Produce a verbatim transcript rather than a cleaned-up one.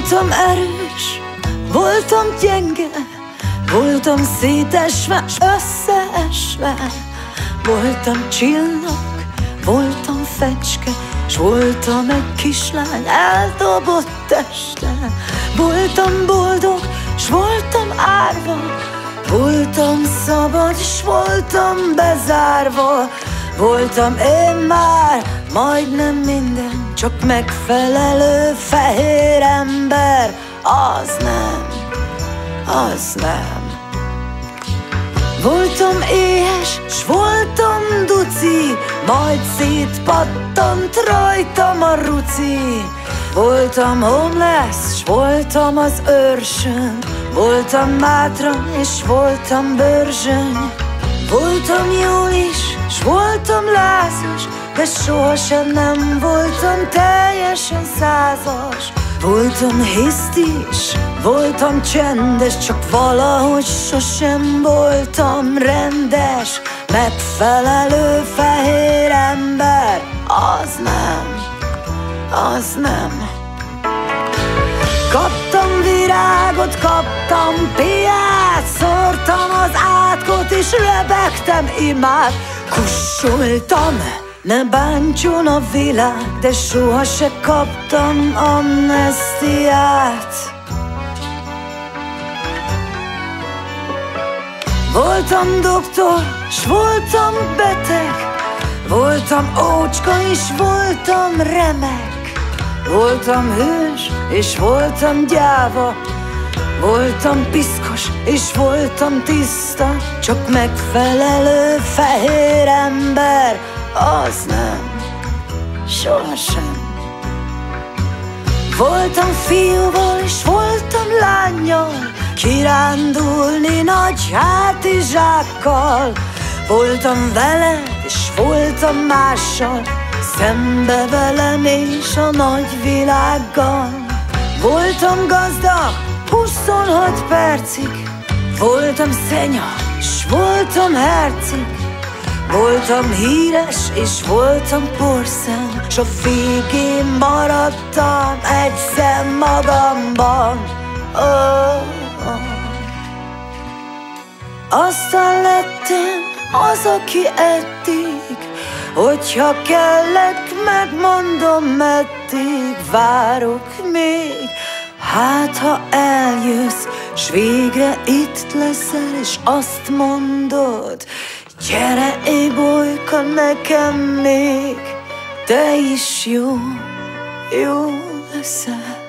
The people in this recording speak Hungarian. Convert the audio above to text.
Voltam erős, voltam gyenge, voltam szétesve, s összeesve. Voltam csillag, voltam fecske, s voltam egy kislány eldobott teste. Voltam boldog, s voltam árva, voltam szabad, s voltam bezárva. Voltam én már majdnem minden, csak megfelelő fehér ember. Az nem, az nem. Voltam éhes, s voltam duci, majd szétpattant rajtam a ruci. Voltam homeless, s voltam az őrsön, voltam mátra, és voltam bőrzsöny. Voltam jó is, s voltam lázas, de sohasem nem voltam teljesen százas. Voltam hisztis, voltam csendes, csak valahogy sosem voltam rendes. Megfelelő fehér ember, az nem, az nem. Kaptam virágot, kaptam piát, szórtam az átkot és lebegtem imád. Kussoltam, ne bántson a világ, de soha se kaptam amnestiát. Voltam doktor, s voltam beteg, voltam ócska és voltam remek. Voltam hős, és voltam gyáva, voltam piszkos, és voltam tiszta. Csak megfelelő fehér ember, az nem, sohasem. Voltam fiúval, és voltam lánnyal, kirándulni nagy hátizsákkal. Voltam veled, és voltam mással, szembe velem és a nagy világgal. Voltam gazdag, huszonhat percig, voltam szenya, s voltam herceg. Voltam híres, és voltam porszem, s a végén maradtam egyszer magamban. Oh, oh. Aztán lettem az, aki eddig, hogyha kellek, megmondom, meddig várok még. Hát ha eljössz, s végre itt leszel, és azt mondod, gyere ébolykka nekem még, te is jó, jó leszel.